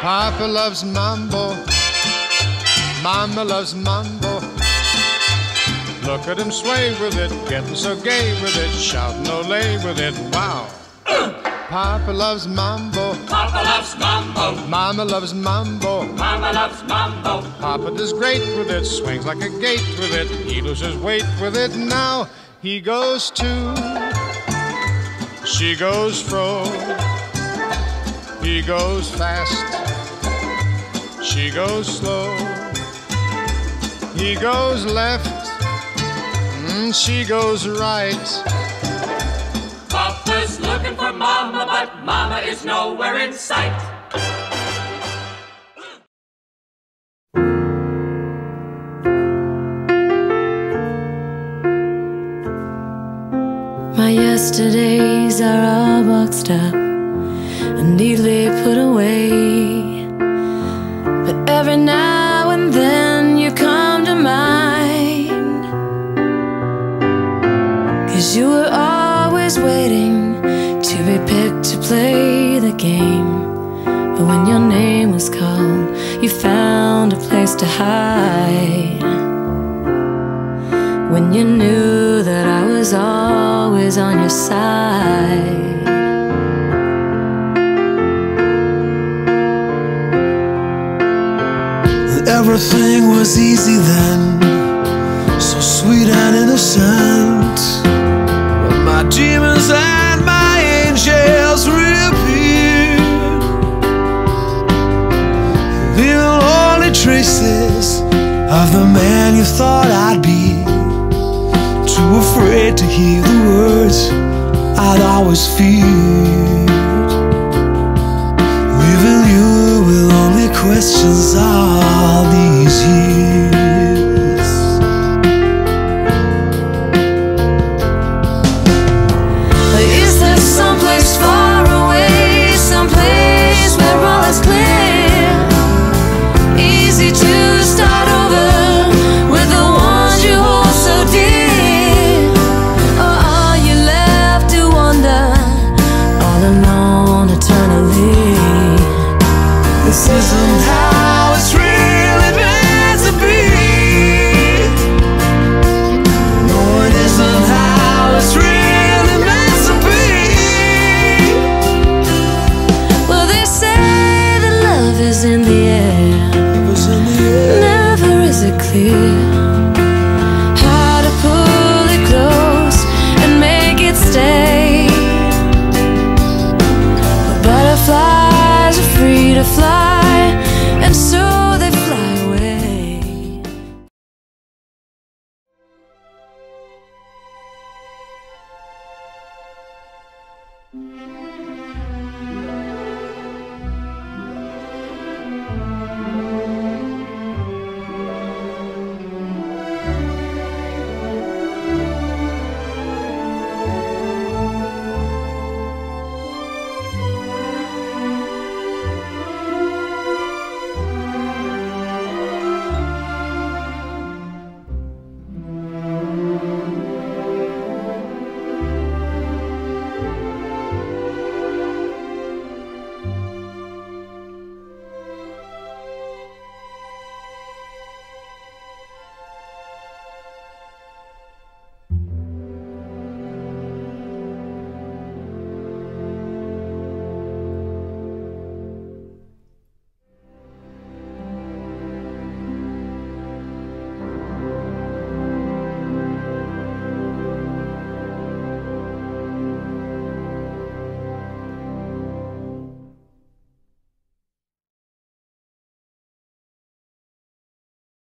Papa loves mambo, Mama loves mambo. Look at him sway with it, getting so gay with it, shouting ole with it, wow. Papa loves mambo, Papa loves mambo, Mama loves mambo, Mama loves mambo. Papa does great with it, swings like a gate with it, he loses weight with it. Now he goes to, she goes fro, he goes fast, she goes slow, he goes left, she goes right. Papa's looking for Mama, but Mama is nowhere in sight. My yesterdays are all boxed up and neatly put away, but every now and then you come to mind, 'cause you were always waiting to be picked to play the game. But when your name was called, you found a place to hide. When you knew that I was always on your side. Everything was easy then, so sweet and innocent. But my demons and my angels reappeared, leaving only traces of the man you thought I'd be. Too afraid to hear the words I'd always feared, leaving you with only questions all these years.